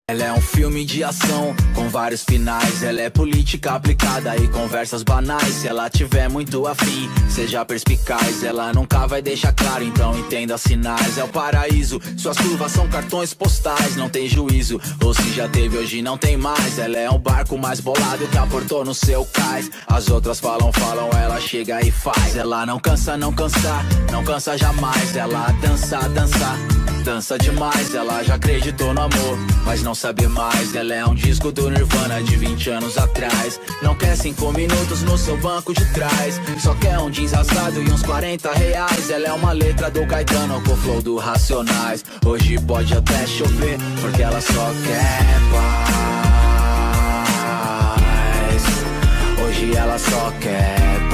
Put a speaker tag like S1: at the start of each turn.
S1: Ela é um filme de ação, com vários finais. Ela é política aplicada e conversas banais. Se ela tiver muito afim, seja perspicaz. Ela nunca vai deixar claro, então entenda os sinais. É o paraíso, suas curvas são cartões postais. Não tem juízo, ou se já teve, hoje não tem mais. Ela é um barco mais bolado que aportou no seu cais. As outras falam, ela chega e faz. Ela não cansa, não cansa jamais. Ela dança demais. Ela já acreditou no amor, mas não sabe mais. Ela é um disco do Nirvana de 20 anos atrás. Não quer 5 minutos no seu banco de trás, só quer um jeans rasgado e uns 40 reais. Ela é uma letra do Caetano com o flow do Racionais. Hoje pode até chover, porque ela só quer paz. Hoje ela só quer